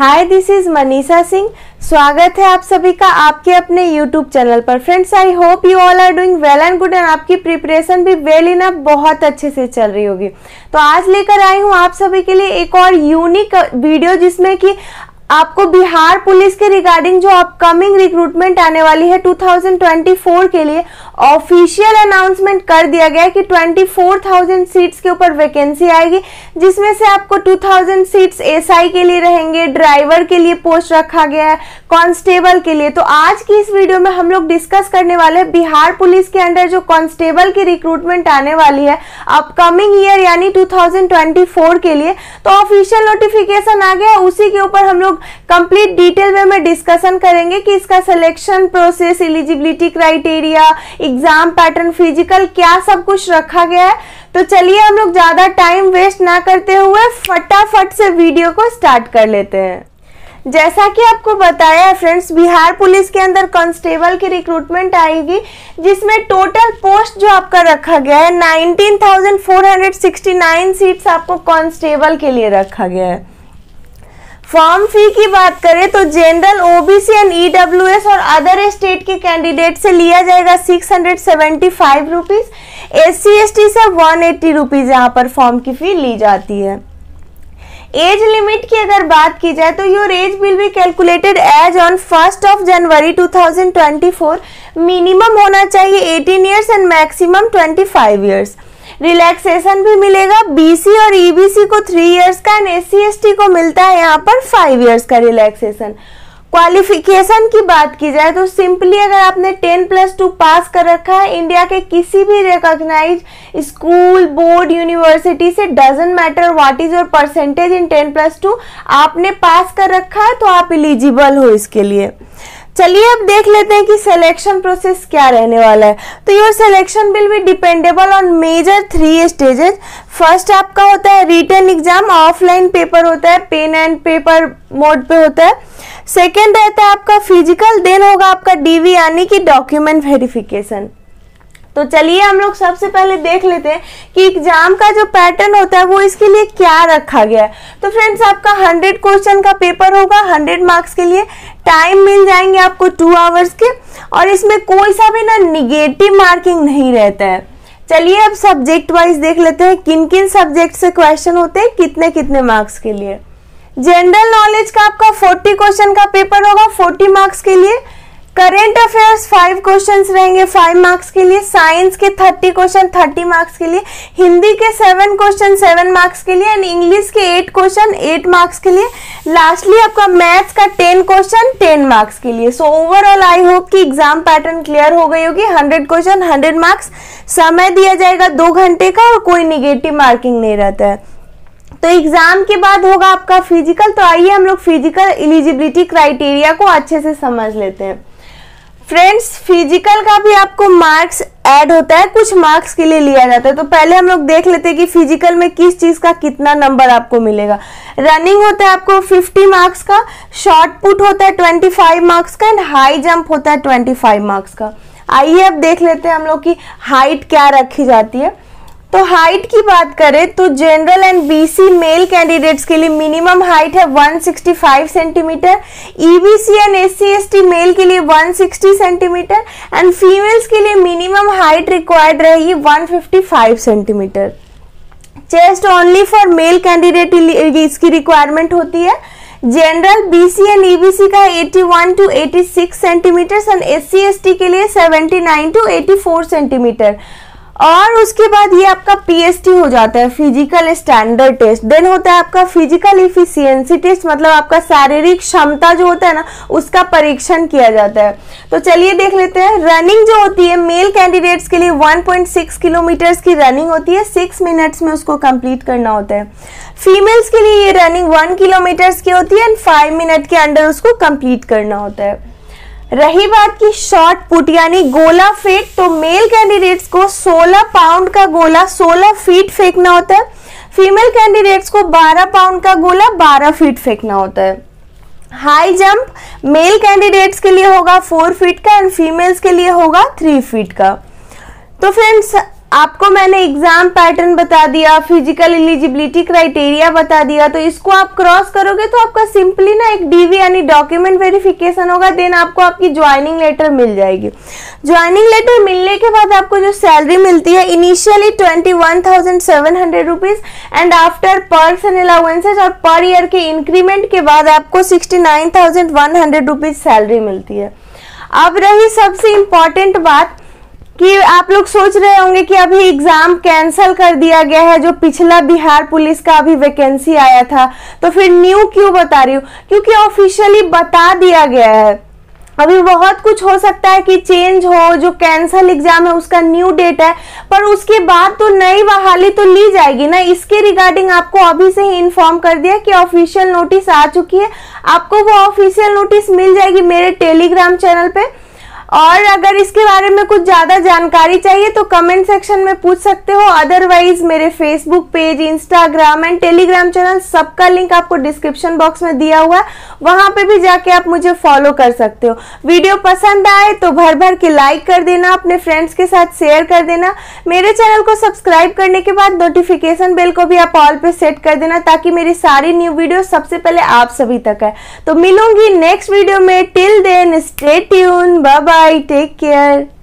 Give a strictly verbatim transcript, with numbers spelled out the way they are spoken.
Hi, this is Manisha Singh. स्वागत है आप सभी का आपके अपने यूट्यूब चैनल पर। Friends, I hope you all are doing well and good and आपकी प्रिपरेशन भी वेल इनफ बहुत अच्छे से चल रही होगी। तो आज लेकर आई हूँ आप सभी के लिए एक और यूनिक वीडियो, जिसमें कि आपको बिहार पुलिस के रिगार्डिंग जो अपकमिंग रिक्रूटमेंट आने वाली है दो हज़ार चौबीस के लिए ऑफिशियल अनाउंसमेंट कर दिया गया है कि चौबीस हज़ार सीट्स के ऊपर वैकेंसी आएगी, जिसमें से आपको दो हज़ार सीट्स एसआई के लिए रहेंगे, ड्राइवर के लिए पोस्ट रखा गया है, कांस्टेबल के लिए। तो आज की इस वीडियो में हम लोग डिस्कस करने वाले हैं बिहार पुलिस के अंडर जो कांस्टेबल की रिक्रूटमेंट आने वाली है अपकमिंग ईयर यानी दो हज़ार चौबीस के लिए। तो ऑफिशियल नोटिफिकेशन आ गया, उसी के ऊपर हम लोग कंप्लीट डिटेल में में डिस्कशन करेंगे कि इसका selection process, eligibility criteria, exam pattern, physical, क्या सब कुछ रखा गया है। तो चलिए हम लोग ज्यादा टाइम वेस्ट ना करते हुए फटाफट से वीडियो को स्टार्ट कर लेते हैं। जैसा कि आपको बताया है फ्रेंड्स, बिहार पुलिस के अंदर कांस्टेबल की रिक्रूटमेंट आएगी, जिसमें टोटल पोस्ट जो आपका रखा गया है उन्नीस हज़ार चार सौ उनहत्तर सीट्स आपको कांस्टेबल के लिए रखा गया है। फॉर्म फी की बात करें तो जनरल, ओबीसी एंड ईडब्ल्यूएस और अदर स्टेट के कैंडिडेट से लिया जाएगा six hundred seventy five rupees, SC ST से वन एट्टी रुपीज यहाँ पर फॉर्म की फी ली जाती है। एज लिमिट की अगर बात की जाए तो your age will be calculated as on first of January two thousand twenty four. Minimum होना चाहिए अठारह इयर्स एंड मैक्सिमम पच्चीस इयर्स। रिलैक्सेशन भी मिलेगा, बीसी और ईबीसी को थ्री इयर्स का एंड एससी एसटी को मिलता है यहाँ पर फाइव इयर्स का रिलैक्सेशन। क्वालिफिकेशन की बात की जाए तो सिंपली अगर आपने टेन प्लस टू पास कर रखा है इंडिया के किसी भी रिकॉग्नाइज स्कूल, बोर्ड, यूनिवर्सिटी से, doesn't matter what is your percentage in ten plus two, आपने पास कर रखा है तो आप एलिजिबल हो इसके लिए। चलिए अब देख लेते हैं कि सिलेक्शन प्रोसेस क्या रहने वाला है। तो your selection will be dependable on major three stages. First आपका होता है रिटन एग्जाम, ऑफलाइन पेपर होता है, पेन एंड पेपर मोड पे होता है। सेकेंड रहता है आपका फिजिकल, देन होगा आपका डीवी यानी कि डॉक्यूमेंट वेरिफिकेशन। तो चलिए हम लोग सबसे पहले देख लेते हैं कि एग्जाम का जो पैटर्न होता है वो इसके लिए क्या रखा गया है। तो फ्रेंड्स, आपका हंड्रेड क्वेश्चन का पेपर होगा, हंड्रेड मार्क्स के लिए टाइम मिल जाएंगे आपको टू आवर्स के, और इसमें कोई सा भी ना निगेटिव मार्किंग नहीं रहता है। चलिए अब सब्जेक्ट वाइज देख लेते हैं किन किन सब्जेक्ट से क्वेश्चन होते हैं, कितने कितने मार्क्स के लिए। जनरल नॉलेज का आपका चालीस क्वेश्चन का पेपर होगा चालीस मार्क्स के लिए। करेंट अफेयर्स फाइव क्वेश्चंस रहेंगे फाइव मार्क्स के लिए। साइंस के थर्टी क्वेश्चन थर्टी मार्क्स के लिए। हिंदी के सेवन क्वेश्चन सेवन मार्क्स के लिए एंड इंग्लिश के एट क्वेश्चन एट मार्क्स के लिए। लास्टली आपका मैथ्स का टेन क्वेश्चन टेन मार्क्स के लिए। सो ओवरऑल आई होप कि एग्जाम पैटर्न क्लियर हो गई होगी। हंड्रेड क्वेश्चन हंड्रेड मार्क्स, समय दिया जाएगा दो घंटे का और कोई निगेटिव मार्किंग नहीं रहता है। तो एग्जाम के बाद होगा आपका फिजिकल। तो आइए हम लोग फिजिकल एलिजिबिलिटी क्राइटेरिया को अच्छे से समझ लेते हैं। फ्रेंड्स, फिजिकल का भी आपको मार्क्स ऐड होता है, कुछ मार्क्स के लिए लिया जाता है। तो पहले हम लोग देख लेते हैं कि फिजिकल में किस चीज का कितना नंबर आपको मिलेगा। रनिंग होता है आपको फिफ्टी मार्क्स का, शॉर्ट पुट होता है पच्चीस मार्क्स का एंड हाई जंप होता है पच्चीस मार्क्स का। आइए अब देख लेते हैं हम लोग की हाइट क्या रखी जाती है। तो हाइट की बात करें तो general and BC male candidates के लिए मिनिमम हाइट है one sixty five centimetre, EBC and SC ST male के लिए one sixty centimetre and females के लिए मिनिमम हाइट रिक्वायर्ड रहेगी one fifty five centimetre. Chest only for male candidate इसकी requirement होती है। जनरल, बीसी एंड ईबीसी का इक्यासी टू छियासी सेंटीमीटर एंड एससी एसटी के लिए उन्यासी टू चौरासी सेंटीमीटर। और उसके बाद ये आपका पीएसटी हो जाता है, फिजिकल स्टैंडर्ड टेस्ट। देन होता है आपका फिजिकल इफिशियंसी टेस्ट, मतलब आपका शारीरिक क्षमता जो होता है ना उसका परीक्षण किया जाता है। तो चलिए देख लेते हैं। रनिंग जो होती है मेल कैंडिडेट्स के लिए वन पॉइंट सिक्स किलोमीटर की रनिंग होती है, सिक्स मिनट्स में उसको कंप्लीट करना होता है। फीमेल्स के लिए ये रनिंग वन किलोमीटर की होती है एंड फाइव मिनट के अंदर उसको कंप्लीट करना होता है। रही बात की शॉर्ट पुट यानी गोला फेंक, तो मेल कैंडिडेट्स को सोलह पाउंड का गोला सोलह फीट फेंकना होता है। फीमेल कैंडिडेट्स को बारह पाउंड का गोला बारह फीट फेंकना होता है। हाई जंप मेल कैंडिडेट्स के लिए होगा फोर फीट का एंड फीमेल्स के लिए होगा थ्री फीट का। तो फ्रेंड्स, आपको मैंने एग्जाम पैटर्न बता दिया, फिजिकल एलिजिबिलिटी क्राइटेरिया बता दिया, तो इसको आप क्रॉस करोगे तो आपका सिंपली ना एक डीवी यानी डॉक्यूमेंट वेरिफिकेशन होगा, देन आपको आपकी ज्वाइनिंग लेटर मिल जाएगी। ज्वाइनिंग लेटर मिलने के बाद आपको जो सैलरी मिलती है initially twenty one thousand seven hundred rupees and after perks and allowances और पर ईयर के इंक्रीमेंट के बाद आपको sixty nine thousand one hundred rupees salary मिलती है। अब रही सबसे इम्पॉर्टेंट बात कि आप लोग सोच रहे होंगे कि अभी एग्जाम कैंसिल कर दिया गया है, जो पिछला बिहार पुलिस का अभी वैकेंसी आया था, तो फिर न्यू क्यों बता रही हूँ? क्योंकि ऑफिशियली बता दिया गया है। अभी बहुत कुछ हो सकता है कि चेंज हो, जो कैंसल एग्जाम है उसका न्यू डेट है, पर उसके बाद तो नई बहाली तो ली जाएगी ना। इसके रिगार्डिंग आपको अभी से ही इन्फॉर्म कर दिया कि ऑफिशियल नोटिस आ चुकी है, आपको वो ऑफिशियल नोटिस मिल जाएगी मेरे टेलीग्राम चैनल पे। और अगर इसके बारे में कुछ ज्यादा जानकारी चाहिए तो कमेंट सेक्शन में पूछ सकते हो, अदरवाइज मेरे Facebook page, Instagram and Telegram channel सबका लिंक आपको डिस्क्रिप्शन बॉक्स में दिया हुआ है, वहां पे भी जाके आप मुझे फॉलो कर सकते हो। वीडियो पसंद आए तो भर भर के लाइक कर देना, अपने फ्रेंड्स के साथ शेयर कर देना। मेरे चैनल को सब्सक्राइब करने के बाद नोटिफिकेशन बेल को भी आप ऑल पे सेट कर देना, ताकि मेरी सारी न्यू वीडियो सबसे पहले आप सभी तक है। तो मिलूंगी नेक्स्ट वीडियो में, till then stay tune, bye bye, take care.